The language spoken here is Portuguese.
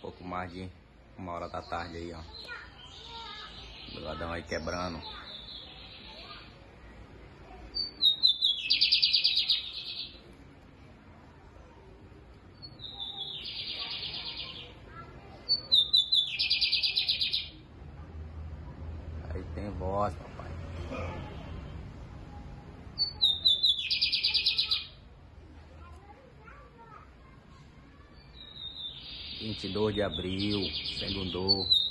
pouco mais de 1h da tarde aí, ó. O ladrão aí quebrando. Aí tem voz, papai. 22 de abril, segundou.